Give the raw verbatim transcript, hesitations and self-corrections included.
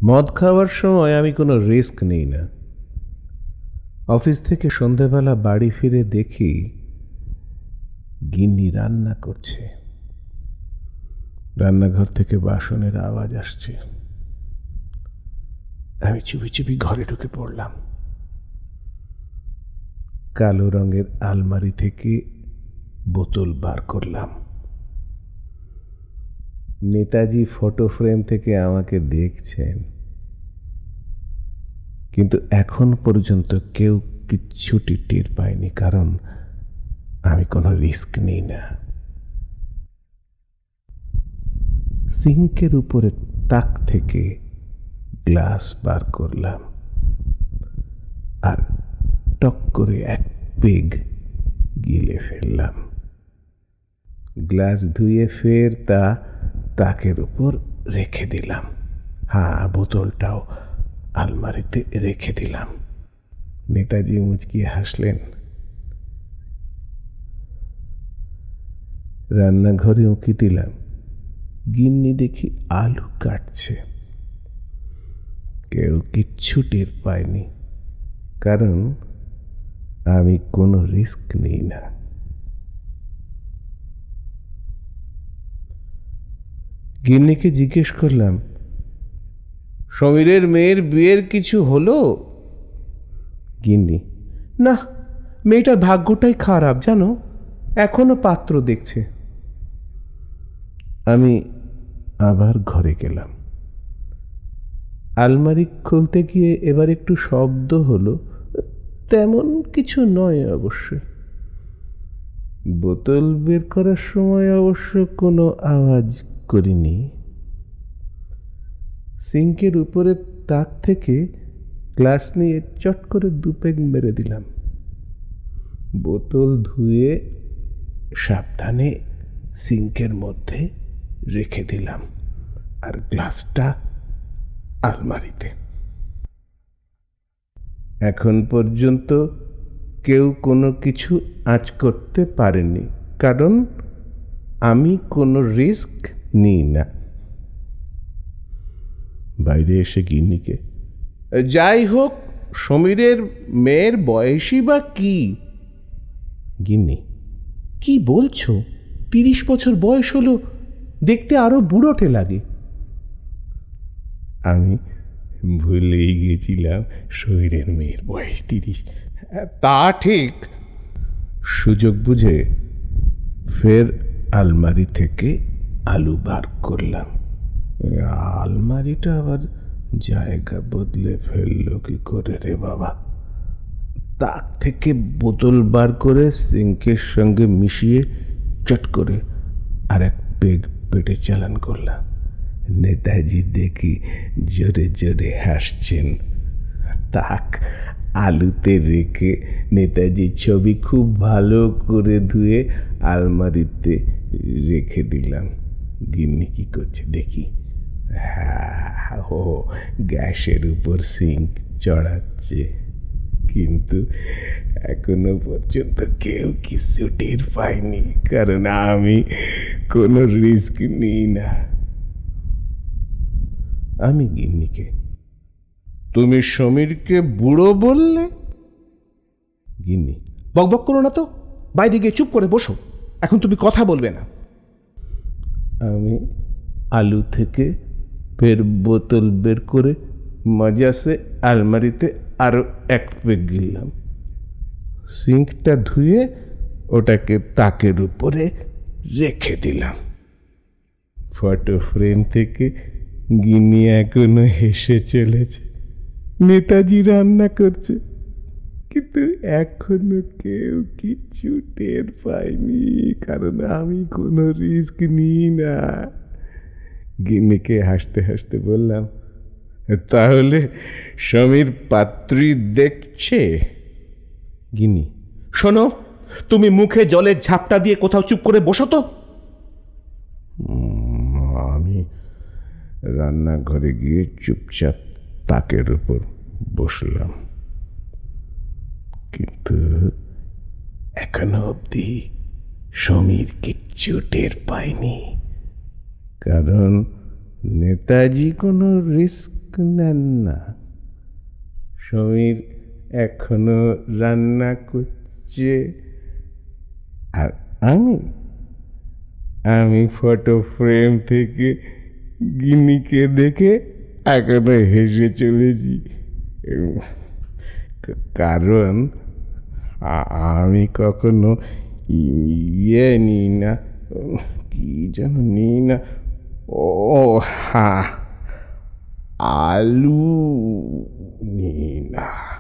মদ খাওয়ার সময় আমি কোনো রিস্ক নিই না। অফিস থেকে সন্ধেবেলা বাড়ি ফিরে দেখি গিন্নি রান্না করছে। রান্নাঘর থেকে বাসনের আওয়াজ আসছে। আমি চুপি চুপি ঘরে ঢুকে পড়লাম। কালো রঙের আলমারি থেকে বোতল বার করলাম। নেতাজি ফটো ফ্রেম থেকে আমাকে দেখছেন, কিন্তু এখন পর্যন্ত কেউ কিচ্ছুটি টের পায়নি, কারণ আমি কোনো রিস্ক নিই না। সিঙ্কের উপরে তাক থেকে গ্লাস বার করলাম আর টক করে এক পেগ গিলে ফেললাম। গ্লাস ধুয়ে ফের তা তাকের উপর রেখে দিলাম। হ্যাঁ, বোতলটাও আলমারিতে রেখে দিলাম। নেতাজি মুচকিয়ে হাসলেন। রান্নাঘরে উঁকি দিলাম। গিন্নি দেখি আলু কাটছে। কেউ কিচ্ছু টের পায়নি, কারণ আমি কোনো রিস্ক নিই না। গিন্নিকে জিজ্ঞেস করলাম, সমীরের মেয়ের বিয়ের কিছু হলো? গিন্নি, না, মেয়েটার ভাগ্যটাই খারাপ জানো, এখনো পাত্র দেখছে। আমি আবার ঘরে গেলাম। আলমারি খুলতে গিয়ে এবার একটু শব্দ হলো, তেমন কিছু নয় অবশ্যই। বোতল বের করার সময় অবশ্য কোনো আওয়াজ করিনি। সিঙ্কের উপরে তাক থেকে গ্লাস নিয়ে চট করে দু পেগ মেরে দিলাম। বোতল ধুয়ে সাবধানে সিঙ্কের মধ্যে রেখে দিলাম আর গ্লাসটা আলমারিতে। এখন পর্যন্ত কেউ কোনো কিছু আঁচ করতে পারেনি, কারণ আমি কোনো রিস্ক নিই না। বাইরে এসে গিন্নিকে, যাই হোক, সমীরের মেয়ের বয়সই বা কি? গিন্নি, কি বলছো? তিরিশ বছর বয়স হলো, দেখতে আরো বুড়োটে লাগে। আমি ভুলেই গেছিলাম সমীরের মেয়ের বয়স তিরিশ। তা ঠিক। সুযোগ বুঝে ফের আলমারি থেকে আলু বার করলাম। আলমারিটা আবার জায়গা বদলে ফেললো কি করে রে বাবা? তাক থেকে বোতল বার করে সিঙ্কের সঙ্গে মিশিয়ে চট করে আর এক পেগ পেটে চালান করলাম। নেতাজি দেখি জোরে জোরে হাসছেন। তাক আলুতে রেখে নেতাজির ছবি খুব ভালো করে ধুয়ে আলমারিতে রেখে দিলাম। গিন্নি কি করছে দেখি। হ্যাঁ, ও গ্যাসের উপর সিঙ্ক চড়াচ্ছে, কিন্তু এখনো পর্যন্ত কেউ কিছু টের পায়নি, কারণ আমি কোনো রিস্ক নিই না। আমি গিন্নিকে, তুমি সমীরকে বুড়ো বললে? গিন্নি, বকবক করো না তো, বাইরে গিয়ে চুপ করে বসো, এখন তুমি কথা বলবে না। আমি আলু থেকে ফের বোতল বের করে মজাসে আলমারিতে আরো এক পেগ গিললাম। সিঙ্কটা ধুয়ে ওটাকে তাকের উপরে রেখে দিলাম। ফটো ফ্রেম থেকে গিন্নি এখনো হেসে চলেছে। নেতাজি রান্না করছে, কিন্তু এখনো কেউ কিছু টের পায়নি, কারণ আমি কোনো রিস্ক নিই না। গিন্নিকে হাসতে হাসতে বললাম, তাহলে সমীর পাত্রী দেখছে? গিন্নি, শোনো, তুমি মুখে জলের ঝাপটা দিয়ে কোথাও চুপ করে বসো তো। আমি রান্নাঘরে গিয়ে চুপচাপ তাকের উপর বসলাম, কিন্তু এখনো অবধি সমীর কিচ্ছু টের পায়নি, কারণ নেতাজি কোনো রিস্ক রিস্ক নেন না। সমীর এখনো রান্না করছে, আর আমি আমি ফটো ফ্রেম থেকে গিন্নিকে দেখে এখনো হেসে চলেছি, কারণ আমি কখনো ইয়ে নিই না, কি যেন নিই না, ও হ্যাঁ, আলু নিই না।